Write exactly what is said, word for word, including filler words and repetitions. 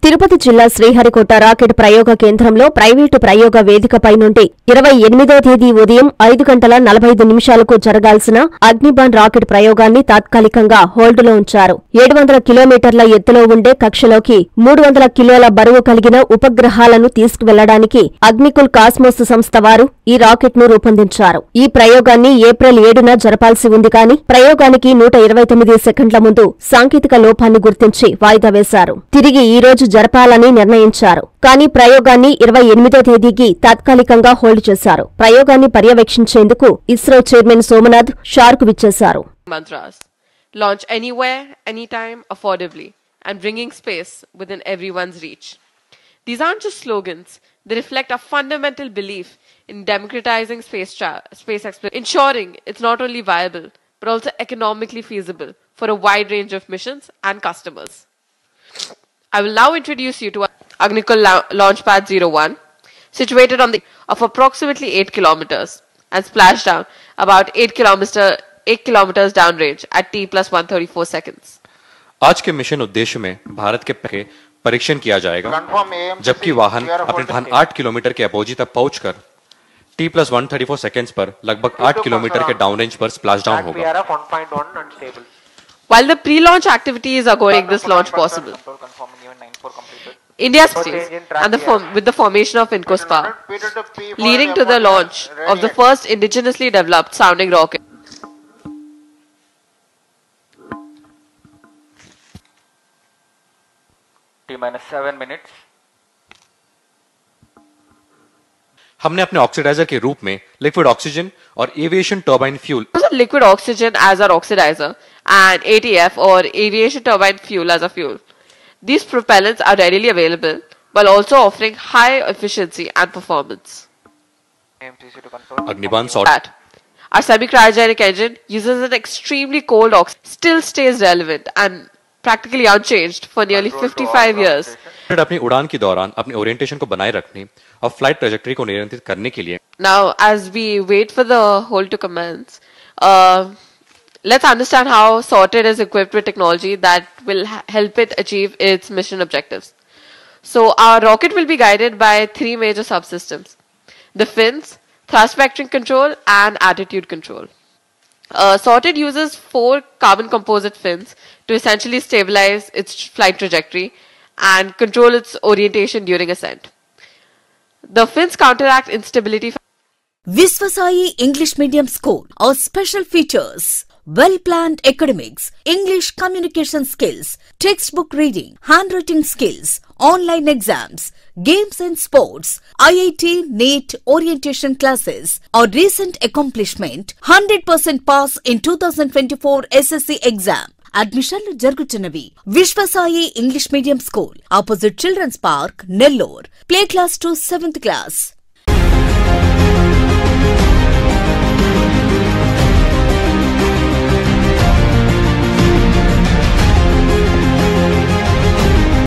తిరుపతి జిల్లా శ్రీహరికోట రాకెట్ ప్రయోగ కేంద్రంలో ప్రైవేటు ప్రయోగ వేదికపై నుండి ఇరవై ఎనిమిదో తేదీ ఉదయం ఐదు గంటల నలభై ఐదు నిమిషాలకు జరగాల్సిన అగ్నిబాన్ రాకెట్ ప్రయోగాన్ని తాత్కాలికంగా హోల్డులో ఉంచారు. ఏడు వందల కిలోమీటర్ల ఎత్తులో ఉండే కక్షలోకి మూడు వందల కిలోల బరువు కలిగిన ఉపగ్రహాలను తీసుకువెళ్లడానికి అగ్నికుల్ కాస్మోస్ సంస్థ వారు ఈ రాకెట్ ను రూపొందించారు. ఈ ప్రయోగాన్ని ఏప్రిల్ ఏడున జరపాల్సి ఉంది కానీ ప్రయోగానికి నూట ఇరవై తొమ్మిది సెకండ్ల ముందు సాంకేతిక లోపాన్ని గుర్తించి వాయిదా వేశారు. తిరిగి ఈ రోజు జరపాలని నిర్ణయించారు. కానీ ప్రయోగాన్ని ఇరవై ఎనిమిదో తేదీకి తాత్కాలికంగా హోల్డ్ చేశారు. ప్రయోగాన్ని పర్యవేక్షించేందుకు ఇస్రో చైర్మన్ సోమనాథ్ షార్కు విచ్చేశారు. Mantras. Launch anywhere, anytime, affordably, and bringing space within everyone's reach. These aren't just slogans. They reflect a fundamental belief in democratizing space, tra- space exploration, ensuring it's not only viable, but also economically feasible for a wide range of missions and customers. I will now introduce you to Agnikul La- Launchpad zero one, situated on the of approximately eight kilometers and splashdown about eight kilometers eight kilometers downrange at T plus one thirty-four seconds. आज के mission उद्देश्य में भारत के पहले परीक्षण किया जाएगा, जबकि वाहन अपने स्थान आठ किलोमीटर के अपोजी तक पहुंचकर T plus one thirty-four seconds पर लगभग आठ किलोमीटर के डाउनरेंज पर स्प्लैशडाउन होगा. While the pre-launch activities are going to make this launch possible, India's and the form, with the formation of INCOSPA, leading to the launch of the first indigenously developed sounding rocket. T minus seven minutes. हमने अपने oxidiser के रूप में liquid oxygen और aviation turbine fuel liquid oxygen as our oxidizer and A T F or aviation turbine fuel as a fuel. These propellants are readily available while also offering high efficiency and performance. Agnibaan sort Our semi-cryogenic engine uses an extremely cold oxygen, still stays relevant and practically unchanged for nearly fifty-five years. अपनी उड़ान के दौरान अपने orientation को बनाए रखने और flight trajectory को नियंत्रित करने के लिए. Now, as we wait for the hold to commence, uh, let's understand how Sorted is equipped with technology that will ha- help it achieve its mission objectives. So, our rocket will be guided by three major subsystems: the fins, thrust vectoring control, and attitude control. Uh, Sorted uses four carbon composite fins to essentially stabilize its flight trajectory and control its orientation during ascent. The fins counteract instability. Viswasai English Medium School. Our special features: well-planned academics, English communication skills, textbook reading, handwriting skills, online exams, games and sports, I I T NEET orientation classes. Our recent accomplishment: one hundred percent pass in two thousand twenty-four S S C exam. అడ్మిషన్లు జరుగుతున్నవి. Vishwasai English medium school, opposite children's park, Nellore. Play class to seventh class.